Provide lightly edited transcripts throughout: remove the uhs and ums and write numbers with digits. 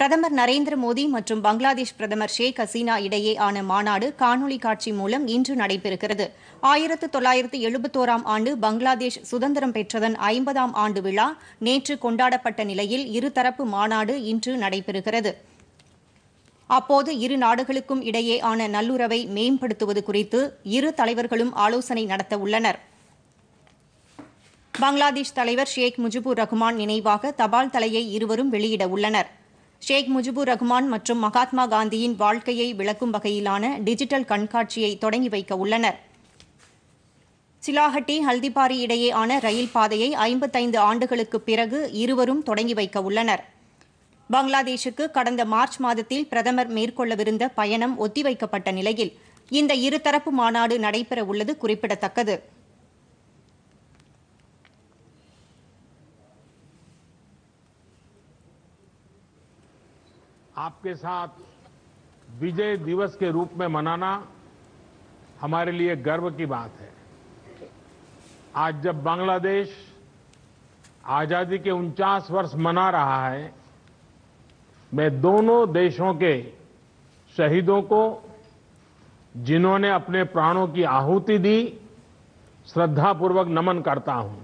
பிரதமர் நரேந்திர மோடி மற்றும் பங்களாதேஷ் பிரதமர் ஷேக் ஹசீனா இடையேயான மாநாடு காணொலி காட்சி மூலம் இன்று நடைபெறுகிறது. 1971ஆம் ஆண்டு பங்களாதேஷ் சுதந்திரம் பெற்றதன் 50ஆம் ஆண்டு விழா நேற்று கொண்டாடப்பட்ட நிலையில் இருதரப்பு மாநாடு இன்று நடைபெறுகிறது. அப்போது இரு நாடுகளுக்கும் இடையேயான நல்லுறவை மேம்படுத்துவது குறித்து இரு தலைவர்களும் ஆலோசனை நடத்த உள்ளனர். பங்களாதேஷ் தலைவர் ஷேக் முஜிபுர் ரஹ்மான் நினைவாக தபால் தலையை இருவரும் வெளியிட உள்ளனர். ஷேக் முஜிபுர் ரஹ்மான் மற்றும் மகாத்மா காந்தியின் வாழ்க்கையை விளக்கும் வகையிலான டிஜிட்டல் கண்காட்சியை தொடங்கி வைக்க உள்ளனர். சிலாஹட்டி ஹல்திபாரி இடையேயான ரயில் பாதையை 55 ஆண்டுகளுக்கு பிறகு இருவரும் தொடங்கி வைக்க உள்ளனர். பங்களாதேஷுக்கு கடந்த மார்ச் மாதத்தில் பிரதமர் மேற்கொள்ளவிருந்த பயணம் ஒத்திவைக்கப்பட்ட நிலையில் இந்த இருதரப்பு மாநாடு நடைபெற உள்ளது குறிப்பிடத்தக்கது. आपके साथ विजय दिवस के रूप में मनाना हमारे लिए गर्व की बात है। आज जब बांग्लादेश आजादी के 49 वर्ष मना रहा है, मैं दोनों देशों के शहीदों को, जिन्होंने अपने प्राणों की आहुति दी, श्रद्धापूर्वक नमन करता हूं।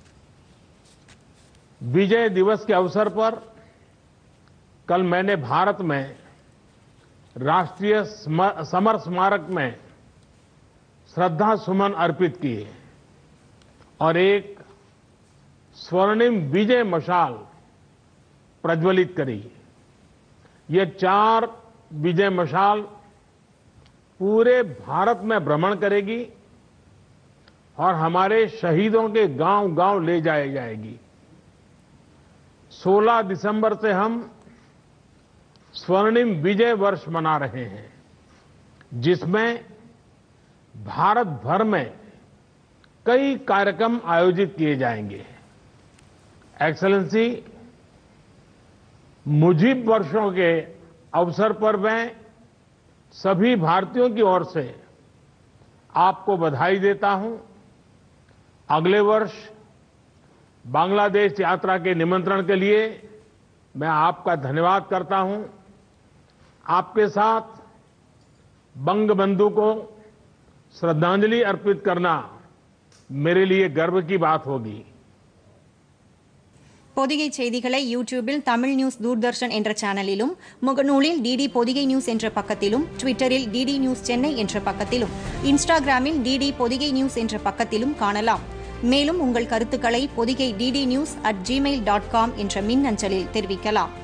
विजय दिवस के अवसर पर कल मैंने भारत में राष्ट्रीय समर स्मारक में श्रद्धा सुमन अर्पित किए और एक स्वर्णिम विजय मशाल प्रज्वलित करी। ये 4 विजय मशाल पूरे भारत में भ्रमण करेगी और हमारे शहीदों के गांव-गांव ले जाई जाएगी। 16 दिसंबर से हम स्वर्णिम विजय वर्ष मना रहे हैं, जिसमें भारत भर में कई कार्यक्रम आयोजित किए जाएंगे। एक्सेलेंसी, मुजीब वर्षों के अवसर पर मैं सभी भारतीयों की ओर से आपको बधाई देता हूं। अगले वर्ष बांग्लादेश यात्रा के निमंत्रण के लिए मैं आपका धन्यवाद करता हूं। आपके साथ बंगबंधु को श्रद्धांजलि अर्पित करना मेरे लिए गर्व की बात होगी। பொதிகை செய்திகளை யூடியூபில் தமிழ் நியூஸ் தூர்தர்ஷன் என்ற சேனலிலும், முகநூலில் டிடி பொதிகை நியூஸ் என்ற பக்கத்திலும், ட்விட்டரில் டிடி நியூஸ் சென்னை என்ற பக்கத்திலும், இன்ஸ்டாகிராமில் டிடி பொதிகை நியூஸ் என்ற பக்கத்திலும் காணலாம். மேலும் உங்கள் கருத்துக்களை பொதிகை dd news@gmail.com என்ற மின்னஞ்சலில் தெரிவிக்கலாம்.